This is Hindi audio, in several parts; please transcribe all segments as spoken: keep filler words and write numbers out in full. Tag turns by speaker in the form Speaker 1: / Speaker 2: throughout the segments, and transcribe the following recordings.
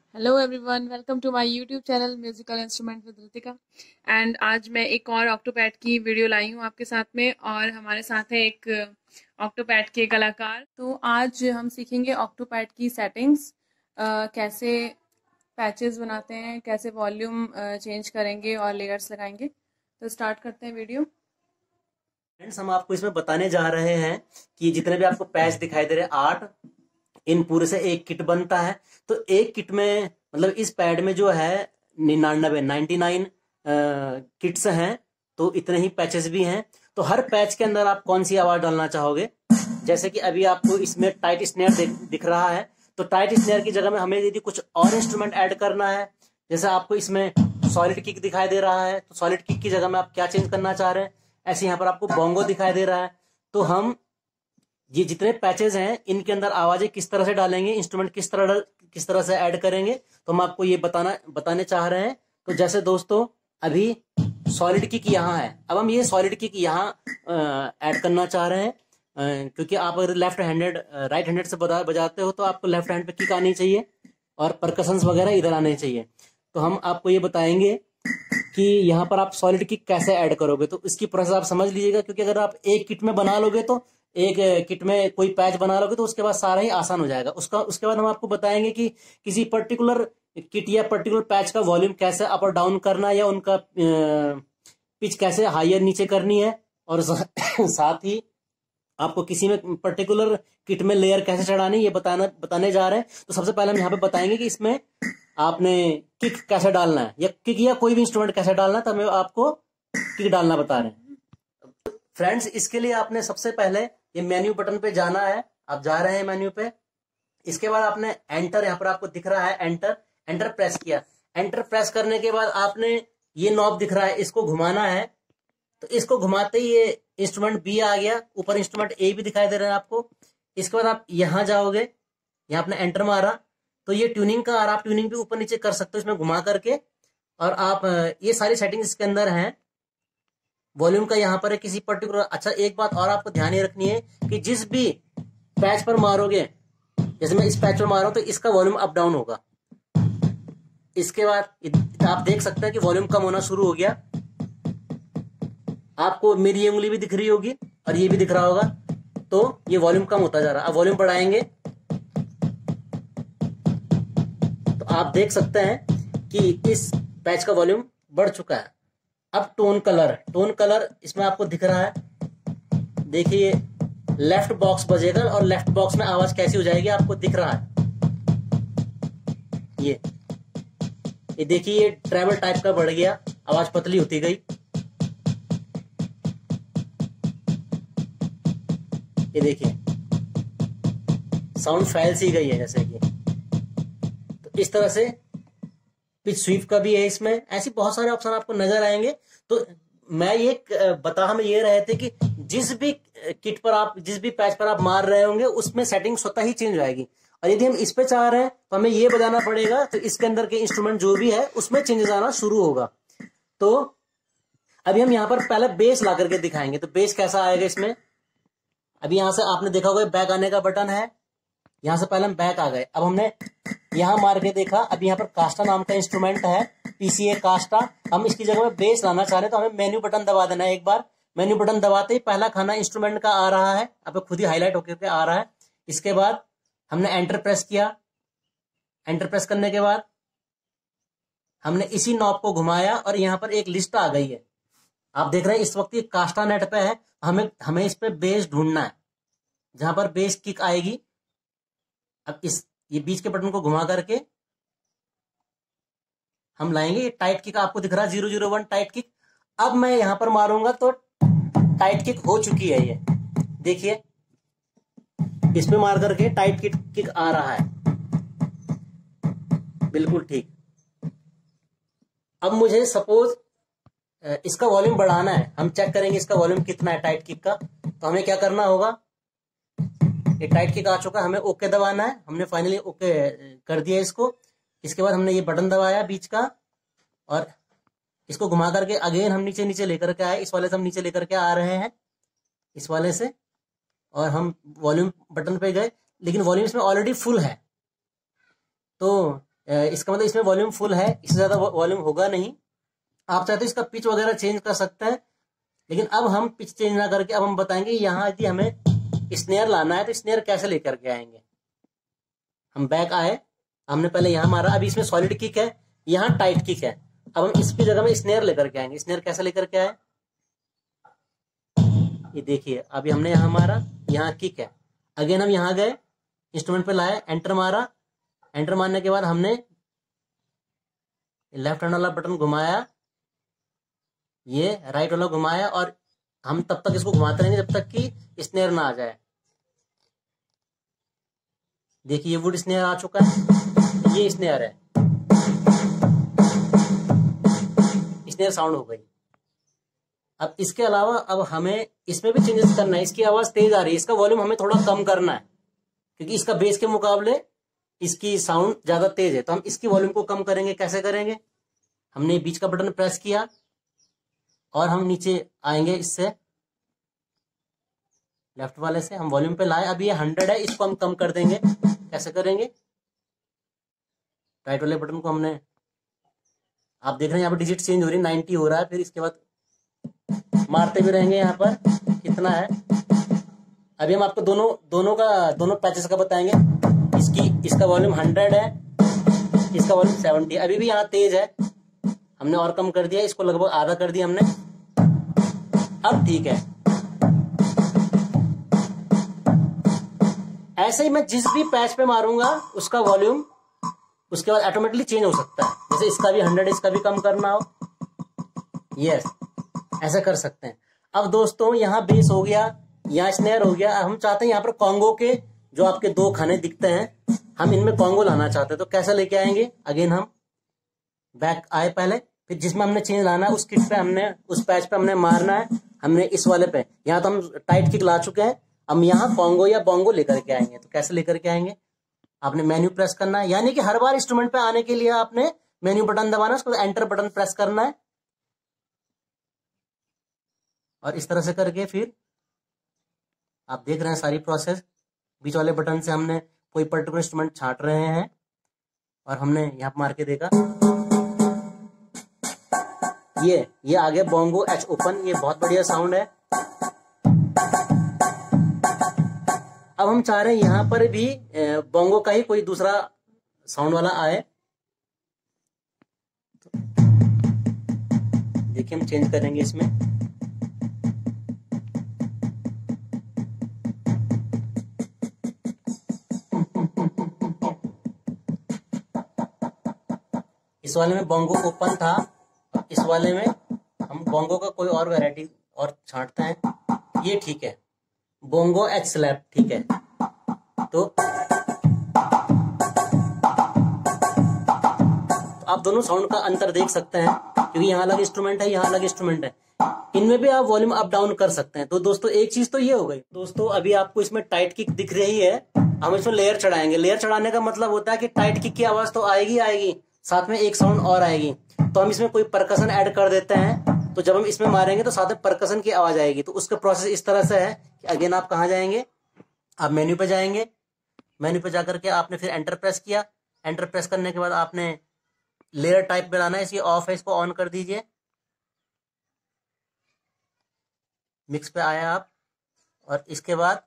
Speaker 1: Hello everyone, welcome to my YouTube channel musical instrument with Ritika. And आज मैं एक और ऑक्टोपैड की वीडियो लाई हूँ आपके साथ में, और हमारे साथ है एक ऑक्टोपैड के कलाकार। तो आज हम सीखेंगे ऑक्टोपैड की सेटिंग्स, कैसे पैचेस बनाते हैं, कैसे वॉल्यूम चेंज करेंगे और लेयर्स लगाएंगे। तो स्टार्ट करते हैं वीडियो।
Speaker 2: फ्रेंड्स, हम आपको इसमें बताने जा रहे हैं कि जितने भी आपको पैच दिखाई दे रहे हैं आठ, इन पूरे से एक किट बनता है। तो एक किट में मतलब इस पैड में जो है निन्यानवे नाइन्टी नाइन किट्स हैं, तो इतने ही पैचेस भी हैं। तो हर पैच के अंदर आप कौन सी आवाज डालना चाहोगे? जैसे कि अभी आपको इसमें टाइट स्नेयर दिख रहा है, तो टाइट स्नेयर की जगह में हमें यदि कुछ और इंस्ट्रूमेंट ऐड करना है, जैसे आपको इसमें सॉलिड किक दिखाई दे रहा है, तो सॉलिड किक की जगह में आप क्या चेंज करना चाह रहे हैं। ऐसे यहाँ पर आपको बोंगो दिखाई दे रहा है, तो हम ये जितने पैचेज हैं इनके अंदर आवाजें किस तरह से डालेंगे, इंस्ट्रूमेंट किस तरह किस तरह से ऐड करेंगे, तो हम आपको ये बताना बताने चाह रहे हैं। तो जैसे दोस्तों, अभी सॉलिड किक यहाँ है, अब हम ये सॉलिड किक यहाँ ऐड करना चाह रहे हैं, अ, क्योंकि आप अगर लेफ्ट हैंडेड राइट हैंडेड से बजा बजाते हो तो आपको लेफ्ट हैंड पे किक आनी चाहिए और परकशंस वगैरह इधर आने चाहिए। तो हम आपको ये बताएंगे कि यहाँ पर आप सॉलिड किक कैसे ऐड करोगे। तो इसकी प्रोसेस आप समझ लीजिएगा, क्योंकि अगर आप एक किट में बना लोगे तो एक किट में कोई पैच बना लोगे तो उसके बाद सारा ही आसान हो जाएगा। उसका उसके बाद हम आपको बताएंगे कि किसी पर्टिकुलर किट या पर्टिकुलर पैच का वॉल्यूम कैसे अप और डाउन करना, या उनका पिच कैसे हाइयर नीचे करनी है, और साथ ही आपको किसी में पर्टिकुलर किट में लेयर कैसे चढ़ानी, ये बताना बताने जा रहे हैं। तो सबसे पहले हम यहाँ पे बताएंगे कि इसमें आपने किक कैसे डालना है, या किक या कोई भी इंस्ट्रूमेंट कैसे डालना है, तो हमें आपको किक डालना बता रहे हैं। फ्रेंड्स, इसके लिए आपने सबसे पहले ये मेन्यू बटन पे जाना है। आप जा रहे हैं मेन्यू पे, इसके बाद आपने एंटर, यहाँ पर आपको दिख रहा है एंटर, एंटर प्रेस किया। एंटर प्रेस करने के बाद आपने ये नॉब दिख रहा है, इसको घुमाना है। तो इसको घुमाते ही ये इंस्ट्रूमेंट बी आ गया, ऊपर इंस्ट्रूमेंट ए भी दिखाई दे रहा है आपको। इसके बाद आप यहाँ जाओगे, यहाँ आपने एंटर मारा तो ये ट्यूनिंग का, और आप ट्यूनिंग भी ऊपर नीचे कर सकते हो इसमें घुमा करके। और आप ये सारी सेटिंग्स इसके अंदर हैं। वॉल्यूम का यहाँ पर है किसी पर्टिकुलर। अच्छा, एक बात और आपको ध्यान ये रखनी है कि जिस भी पैच पर मारोगे, जैसे मैं इस पैच पर मार रहा हूं तो इसका वॉल्यूम अप डाउन होगा। इसके बाद आप देख सकते हैं कि वॉल्यूम कम होना शुरू हो गया। आपको मेरी ये उंगली भी दिख रही होगी और ये भी दिख रहा होगा, तो ये वॉल्यूम कम होता जा रहा है। अब वॉल्यूम बढ़ाएंगे तो आप देख सकते हैं कि इस पैच का वॉल्यूम बढ़ चुका है। अब टोन कलर, टोन कलर इसमें आपको दिख रहा है। देखिए, लेफ्ट बॉक्स बजेगा और लेफ्ट बॉक्स में आवाज कैसी हो जाएगी आपको दिख रहा है। ये ये देखिए, ये ट्रैवल टाइप का बढ़ गया, आवाज पतली होती गई। ये देखिए, साउंड फैल सी गई है जैसे कि। तो इस तरह से पिच स्वीप का भी है इसमें। ऐसी बहुत सारे ऑप्शन आपको नजर आएंगे। तो मैं ये बता हम ये रहे थे कि जिस भी किट पर आप, जिस भी पैच पर आप मार रहे होंगे, उसमें सेटिंग स्वतः ही चेंज हो जाएगी। और यदि हम इस पे चाह रहे हैं तो हमें ये बताना पड़ेगा, तो इसके अंदर के इंस्ट्रूमेंट जो भी है उसमें चेंजेस आना शुरू होगा। तो अभी हम यहाँ पर पहले बेस ला करके दिखाएंगे। तो बेस कैसा आएगा इसमें, अभी यहां से आपने देखा होगा बैक आने का बटन है, यहां से पहले हम बैक आ गए। अब हमने यहां मार के देखा, अब यहाँ पर कास्टा नाम का इंस्ट्रूमेंट है, पीसीए कास्टा। हम इसकी जगह में बेस लाना चाह रहे हैं, तो हमें मेन्यू बटन दबा देना है। एक बार मेन्यू बटन दबाते ही पहला खाना इंस्ट्रूमेंट का आ रहा है, अब खुद ही हाईलाइट होकर आ रहा है। इसके बाद हमने एंटर प्रेस किया। एंटर प्रेस करने के बाद हमने इसी नॉब को घुमाया और यहाँ पर एक लिस्ट आ गई है। आप देख रहे हैं इस वक्त ये कास्टा नेट पे है। हमें हमें इस पे बेस ढूंढना है, जहां पर बेस किक आएगी। अब इस ये बीच के बटन को घुमा करके हम लाएंगे। ये टाइट किक आपको दिख रहा है, zero zero one tight kick. अब मैं यहां पर मारूंगा तो टाइट किक हो चुकी है। ये देखिए, इसमें मार करके टाइट किक किक आ रहा है, बिल्कुल ठीक। अब मुझे सपोज इसका वॉल्यूम बढ़ाना है, हम चेक करेंगे इसका वॉल्यूम कितना है टाइट किक का। तो हमें क्या करना होगा, ये टाइट किक आ चुका है, हमें ओके दबाना है। हमने फाइनली ओके कर दिया इसको। इसके बाद हमने ये बटन दबाया बीच का, और इसको घुमा करके अगेन हम नीचे नीचे लेकर के आए। इस वाले से हम नीचे लेकर के आ रहे हैं, इस वाले से, और हम वॉल्यूम बटन पे गए, लेकिन वॉल्यूम इसमें ऑलरेडी फुल है। तो इसका मतलब इसमें वॉल्यूम फुल है, इससे ज्यादा वॉल्यूम होगा नहीं। आप चाहते हो इसका पिच वगैरह चेंज कर सकते हैं, लेकिन अब हम पिच चेंज ना करके अब हम बताएंगे यहाँ यदि हमें स्नेयर लाना है तो स्नेयर कैसे लेकर के आएंगे। हम बैक आए, हमने पहले यहाँ मारा, अभी इसमें सॉलिड किक है, यहाँ टाइट किक है। अब हम इसकी जगह में स्नेयर लेकर के आएंगे। स्नेयर कैसे लेकर के आए, ये देखिए, अभी हमने यहाँ मारा, यहाँ किक है, अगेन हम यहाँ गए, इंस्ट्रूमेंट पे लाए, एंटर मारा, एंटर मारने के बाद हमने लेफ्ट हैंड वाला बटन घुमाया, ये राइट वाला घुमाया, और हम तब तक इसको घुमाते रहेंगे जब तक कि स्नेयर ना आ जाए। देखिए वुड स्नेयर आ चुका है, ये स्नेयर है, स्नेयर साउंड हो गई। अब इसके अलावा अब हमें इसमें भी चेंजेस करना है। इसकी आवाज तेज आ रही है, इसका वॉल्यूम हमें थोड़ा कम करना है, क्योंकि इसका बेस के मुकाबले इसकी साउंड ज्यादा तेज है, तो हम इसकी वॉल्यूम को कम करेंगे। कैसे करेंगे, हमने बीच का बटन प्रेस किया और हम नीचे आएंगे, इससे लेफ्ट वाले से हम वॉल्यूम पे लाए, अभी ये हंड्रेड है, इसको हम कम कर देंगे। कैसे करेंगे, राइट वाले बटन को हमने, आप देख रहे हैं यहाँ पर डिजिट चेंज हो रही है, नाइन्टी हो रहा है, फिर इसके बाद मारते भी रहेंगे। यहाँ पर कितना है, अभी हम आपको दोनों दोनों का दोनों पैचेस का बताएंगे। इसकी इसका वॉल्यूम हंड्रेड है, इसका वॉल्यूम सेवेंटी, अभी भी यहाँ तेज है, हमने और कम कर दिया, इसको लगभग आधा कर दिया हमने, अब ठीक है। ऐसे ही मैं जिस भी पैच पे मारूंगा उसका वॉल्यूम उसके बाद ऑटोमेटिकली चेंज हो सकता है। जैसे इसका भी हंड्रेड, इसका भी कम करना हो, यस, ऐसा कर सकते हैं। अब दोस्तों यहाँ बेस हो गया, यहाँ स्नेयर हो गया, हम चाहते हैं यहाँ पर कॉन्गो के जो आपके दो खाने दिखते हैं, हम इनमें कॉन्गो लाना चाहते हैं, तो कैसे लेके आएंगे। अगेन हम बैक आए पहले, फिर जिसमें हमने चेंज लाना है उस किट पे हमने, उस पैच पे हमने मारना है, हमने इस वाले पे, यहाँ तो हम टाइट किक ला चुके हैं, हम यहाँ कॉन्गो या बोंगो लेकर के आएंगे। तो कैसे लेकर के आएंगे, आपने मेन्यू प्रेस करना है, यानी कि हर बार इंस्ट्रूमेंट पे आने के लिए आपने मेन्यू बटन दबाना है, उसको एंटर बटन प्रेस करना है, और इस तरह से करके फिर आप देख रहे हैं सारी प्रोसेस। बीच वाले बटन से हमने कोई पर्टिकुलर इंस्ट्रूमेंट छांट रहे हैं, और हमने यहाँ मार के देखा, ये ये आ गया बोंगो एच ओपन, ये बहुत बढ़िया साउंड है। अब हम चाह रहे हैं यहाँ पर भी बोंगो का ही कोई दूसरा साउंड वाला आए, देखिए हम चेंज करेंगे इसमें। इस वाले में बोंगो ओपन था, इस वाले में हम बोंगो का कोई और वैरायटी और छांटते हैं, ये ठीक है, बोंगो एच स्लैप, ठीक है। तो, तो आप दोनों साउंड का अंतर देख सकते हैं, क्योंकि यहाँ अलग इंस्ट्रूमेंट है, यहाँ अलग इंस्ट्रूमेंट है, इनमें भी आप वॉल्यूम अप डाउन कर सकते हैं। तो दोस्तों एक चीज तो ये हो गई। दोस्तों अभी आपको इसमें टाइट किक दिख रही है, हम इसमें लेयर चढ़ाएंगे। लेयर चढ़ाने का मतलब होता है कि टाइट किक की आवाज तो आएगी आएगी, साथ में एक साउंड और आएगी, तो हम इसमें कोई परकशन ऐड कर देते हैं, तो जब हम इसमें मारेंगे तो साथ में परकशन की आवाज आएगी। तो उसका प्रोसेस इस तरह से है कि अगेन आप कहाँ जाएंगे, आप मेन्यू पे जाएंगे, मेन्यू पे जाकर के आपने फिर एंटर प्रेस किया, एंटर प्रेस करने के बाद आपने लेयर टाइप बनाना है, इसकी ऑफ है, इसको ऑन कर दीजिए, मिक्स पे आया आप, और इसके बाद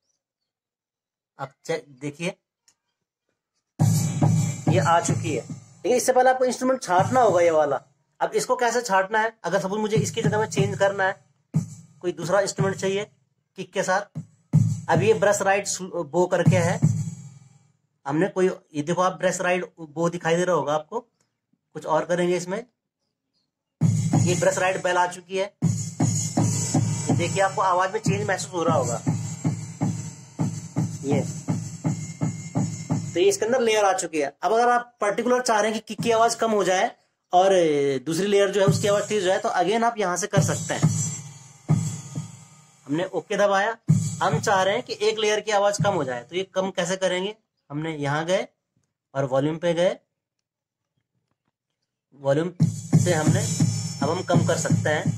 Speaker 2: आप देखिए ये आ चुकी है। लेकिन इससे पहले आपको इंस्ट्रूमेंट छांटना होगा ये वाला। अब इसको कैसे छांटना है, अगर सपोज मुझे इसकी जगह में चेंज करना है, कोई दूसरा इंस्ट्रूमेंट चाहिए किक के साथ, अब ये ब्रश राइट बो करके है, हमने कोई, ये देखो आप ब्रश राइट बो दिखाई दे रहा होगा आपको, कुछ और करेंगे इसमें, ये ब्रश राइट बेल आ चुकी है, ये देखिए आपको आवाज में चेंज महसूस हो रहा होगा, ये तो ये इसके अंदर लेयर आ चुकी है। अब अगर आप पर्टिकुलर चाह रहे हैं कि किक की आवाज कम हो जाए और दूसरी लेयर जो है उसकी आवाज तेज हो जाए, तो अगेन आप यहां से कर सकते हैं। हमने ओके दबाया, हम चाह रहे हैं कि एक लेयर की आवाज कम हो जाए, तो ये कम कैसे करेंगे, हमने यहां गए और वॉल्यूम पे गए, वॉल्यूम से हमने अब हम कम कर सकते हैं।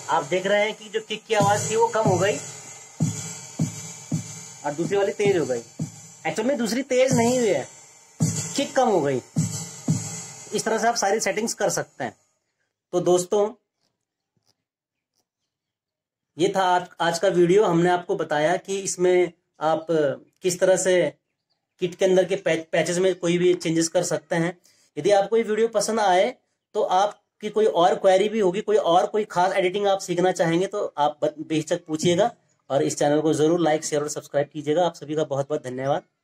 Speaker 2: आप देख रहे हैं कि जो किक की आवाज थी वो कम हो गई और दूसरी वाली तेज हो गई। एक्चुअल में दूसरी तेज नहीं हुई है, किक कम हो गई। इस तरह से आप सारी सेटिंग्स कर सकते हैं। तो दोस्तों ये था आज, आज का वीडियो। हमने आपको बताया कि इसमें आप किस तरह से किट के अंदर के पैच पैचेस में कोई भी चेंजेस कर सकते हैं। यदि आपको ये वीडियो पसंद आए तो आपकी कोई और क्वेरी भी होगी, कोई और कोई खास एडिटिंग आप सीखना चाहेंगे तो आप बेहिचक पूछिएगा और इस चैनल को जरूर लाइक शेयर और सब्सक्राइब कीजिएगा। आप सभी का बहुत बहुत धन्यवाद।